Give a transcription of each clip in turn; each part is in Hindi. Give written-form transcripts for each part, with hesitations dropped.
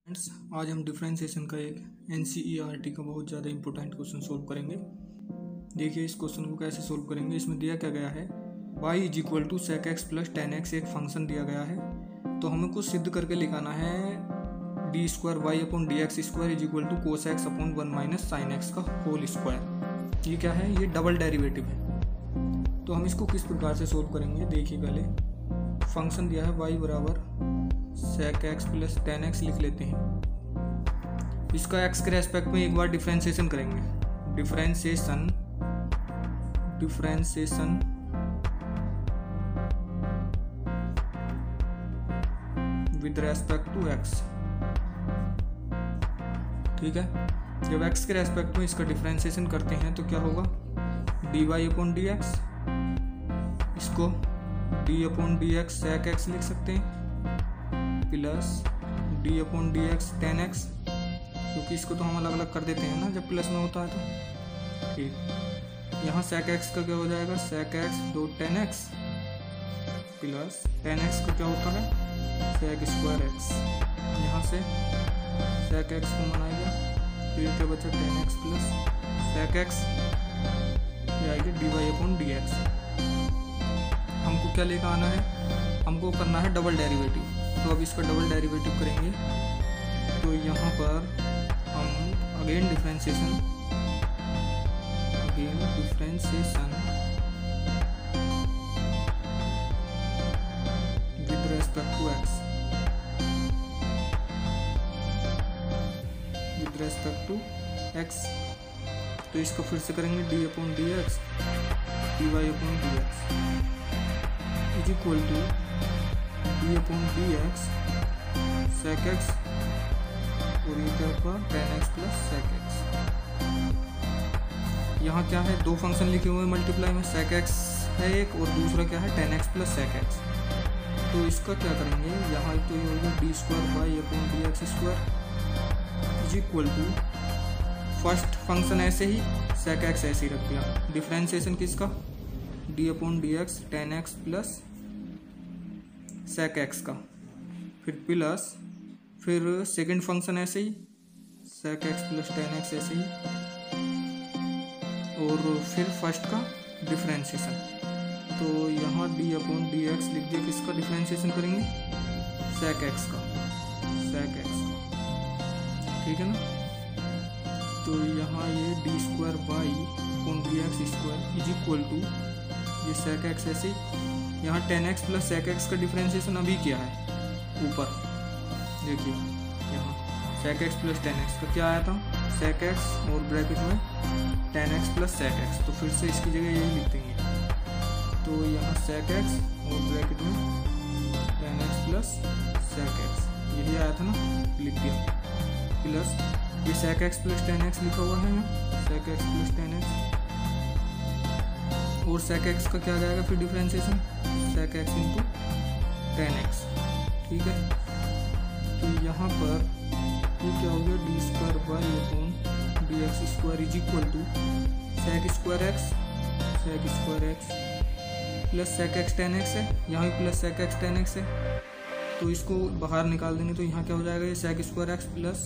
फ्रेंड्स, आज हम डिफरेंशिएशन का एक NCERT का बहुत ज़्यादा इंपॉर्टेंट क्वेश्चन सोल्व करेंगे। देखिए इस क्वेश्चन को कैसे सोल्व करेंगे। इसमें दिया क्या गया है, y is equal to sec x plus ten X एक फंक्शन दिया गया है। तो हमें कुछ सिद्ध करके लिखाना है D square Y upon D x square is equal to cos x upon one minus sine x का होल स्क्वायर। ये क्या है, ये डबल डेरिवेटिव है। तो हम इसको किस प्रकार से सोल्व करेंगे, देखिए पहले फंक्शन दिया है y बराबर sec x plus ten X लिख लेते हैं। इसका x के रेस्पेक्ट में एक बार डिफरेंशिएशन करेंगे। Differentiation with respect to x। ठीक है, जब x के रेस्पेक्ट में इसका डिफरेंशिएशन करते हैं तो क्या होगा, D Y upon D X, इसको D upon D X sec X लिख सकते हैं plus D upon D X ten X, क्योंकि इसको तो हम अलग अलग कर देते हैं ना जब प्लस में होता है तो। ठीक, यहाँ सेक एक्स का क्या हो जाएगा, सेक एक्स दो ten x plus ten x का क्या होता है सेक स्क्वायर एक्स। यहाँ से सेक एक्स को मनाएगा, फिर क्या बचा ten x plus sec X, ये आएगी D Y upon D X. हमको क्या लेकर आना है, हमको करना है डबल डेरिवेटिव। तो अब इसका डबल डेरिवेटिव करेंगे तो यहाँ पर हम again differentiation with respect to X, with respect to X. तो इसको फिर से करेंगे D upon D X D Y upon D X is equal to D upon D X sec x और ये क्या होगा ten x plus sec X. यहाँ क्या है, दो फंक्शन लिखे हुए हैं मल्टीप्लाई में, सेक एक्स है एक और दूसरा क्या है ten x plus sec X. तो इसका क्या करेंगे, यहाँ तो ये होगा D square Y upon D x square is equal to first function ऐसे ही सेक एक्स ऐसे ही रख दिया। डिफरेंशिएशन किसका, D upon D X ten x plus sec x का, फिर प्लस फिर सेकंड फंक्शन ऐसे ही sec x plus ten X ऐसे ही, और फिर फर्स्ट का डिफरेंशिएशन। तो यहाँ डी अपॉन डी एक्स लिख दिया, किसका डिफरेंशिएशन करेंगे सेक एक्स का, सेक एक्स का। ठीक है ना। तो यहाँ ये D square Y upon D x square is equal to ये सेक एक्स ऐसे ही, यहाँ ten x plus sec x का डिफरेंशिएशन अभी किया है ऊपर, देखिए यहाँ sec x plus ten x का क्या आया था सेक एक्स और ब्रैकेट में ten x plus sec X. तो फिर से इसकी जगह यही लिख देंगे। तो यहाँ सेक एक्स और ब्रैकेट में ten x plus sec x, यही आया था ना, लिख दिया। प्लस ये sec x plus ten x लिखा हुआ है यहाँ, sec x plus ten x और सेक एक्स का क्या आ जाएगा फिर differentiation sec x into ten x. ठीक है, तो यहाँ पर ये क्या हो गया, d square Y upon D x square is equal to sec square x plus sec x ten x है, यहाँ भी plus sec x ten x है। तो इसको बाहर निकाल देंगे तो यहाँ क्या हो जाएगा, ये sec square x plus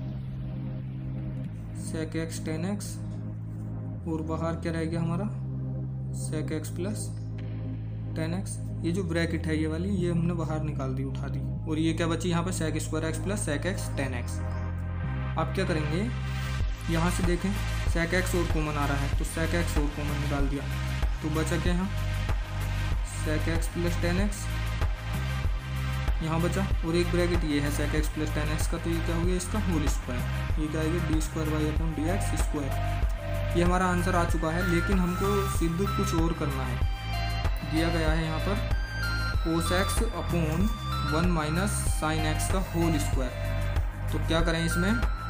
sec x ten x और बाहर क्या रह गया हमारा sec x plus ten x. ये जो ब्रैकेट है ये वाली, ये हमने बाहर निकाल दी, उठा दी, और ये क्या बची यहाँ पर sec square x plus sec x ten x. आप क्या करेंगे, यहाँ से देखें सेक एक्स और कॉमन आ रहा है तो सेक एक्स और कॉमन निकाल दिया, तो बचा क्या यहाँ sec x plus ten x यहाँ बचा, और एक ब्रैकेट ये है sec x plus ten x का। तो ये क्या हो गया इसका होल स्क्वायर, ये क्या आएगा d square Y upon D x square. ये हमारा आंसर आ चुका है, लेकिन हमको सिद्ध कुछ और करना है। दिया गया है यहाँ पर cos x upon one minus sine x का होल स्क्वायर। तो क्या करें, इसमें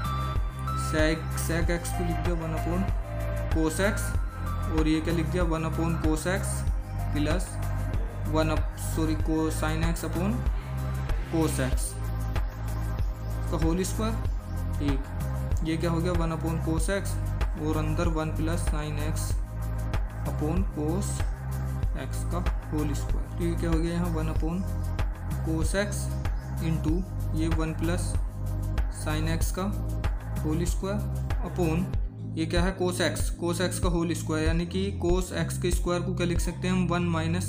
सेक एक्स को लिख दिया वन अपॉन कोस एक्स, और ये क्या लिख दिया one upon cos x plus को sine x upon cos x का होल स्क्वायर। ठीक, ये क्या हो गया वन अपॉन कोस एक्स और अंदर one plus sine x upon cos x का होल स्क्वायर। तो ये क्या हो गया यहाँ one upon cos x into ये वन प्लस साइन एक्स का होल स्क्वायर अपॉन ये क्या है कोस एक्स का होल स्क्वायर, यानी कि कोस एक्स के स्क्वायर को क्या लिख सकते हैं हम 1 माइनस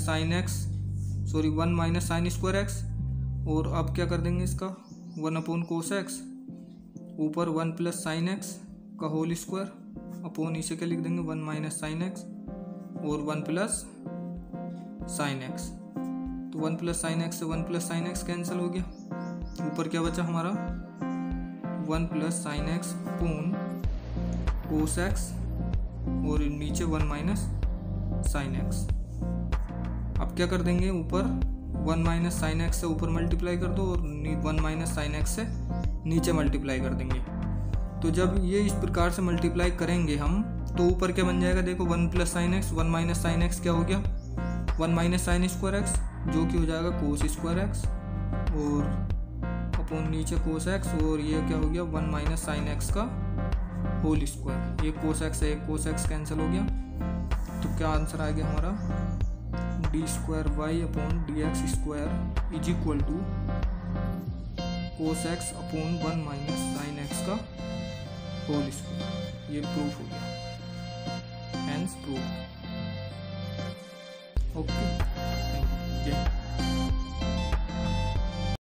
साइन स्क्वायर एक्स। और अब क्या कर देंगे इसका 1 अपॉन कोस एक्स, ऊपर 1 प्लस साइन एक्स का होल स्क्वायर अपॉन नीचे क्या लिख देंगे 1 माइनस साइन एक्स और 1 प्लस साइन एक्स। तो 1 प्लस साइन एक्स से 1 प्लस साइन एक्स कैंसिल हो गया, ऊपर क्या बचा हमारा 1 plus sine x upon cos x और नीचे 1 माइनस साइन एक्स। अब क्या कर देंगे ऊपर 1 माइनस साइन एक्स से ऊपर मल्टीप्लाई कर दो और 1 माइनस साइन एक्स से नीचे मल्टीप्लाई कर देंगे। तो जब ये इस प्रकार से मल्टीप्लाई करेंगे हम तो ऊपर क्या बन जाएगा देखो 1 plus sine x 1 minus sine x क्या हो गया 1 माइनस साइन स्क्वायर एक्स जो कि हो जाएगा कोस स्क्वायर एक्स और अपॉन नीचे कोस एक्स और ये क्या हो गया 1 माइनस साइन एक्स का होल स्क्वायर। ये कोस एक्स है कोस एक्स कैंसिल हो गया, तो क्या आंसर आ गया हमारा d square Y upon D x square is equal to cos x upon 1 minus sine x का होल स्क्वायर। ये प्रूफ हो गया, हेंस प्रूफ। ओके।